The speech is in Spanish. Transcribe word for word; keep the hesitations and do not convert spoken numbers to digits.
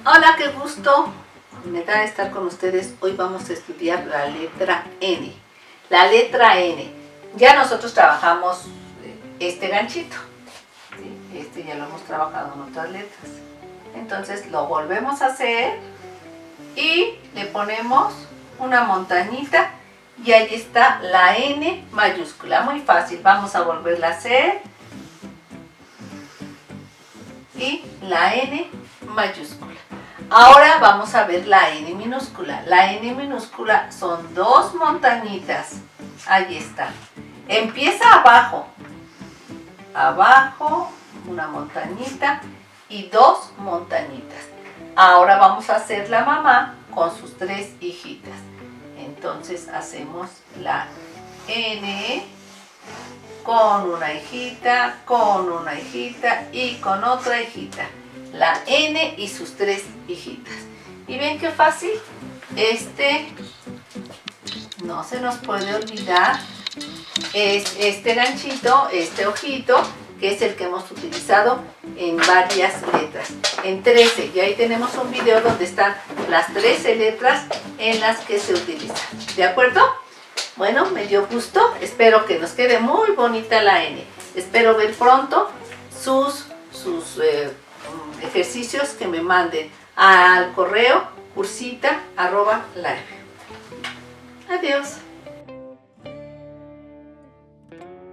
Hola, qué gusto me da estar con ustedes. Hoy vamos a estudiar la letra N. La letra N. Ya nosotros trabajamos este ganchito, ¿sí? Este ya lo hemos trabajado en otras letras. Entonces lo volvemos a hacer y le ponemos una montañita y ahí está la N mayúscula. Muy fácil. Vamos a volverla a hacer y la N mayúscula. Ahora vamos a ver la N minúscula. La N minúscula son dos montañitas. Ahí está. Empieza abajo. Abajo, una montañita y dos montañitas. Ahora vamos a hacer la mamá con sus tres hijitas. Entonces hacemos la N con una hijita, con una hijita y con otra hijita. La N y sus tres hijitas. ¿Y ven qué fácil? Este, no se nos puede olvidar, es este ganchito, este ojito, que es el que hemos utilizado en varias letras, en trece. Y ahí tenemos un video donde están las trece letras en las que se utilizan. ¿De acuerdo? Bueno, me dio gusto. Espero que nos quede muy bonita la N. Espero ver pronto sus, sus eh, ejercicios que me manden al correo cursita arroba live. Adiós.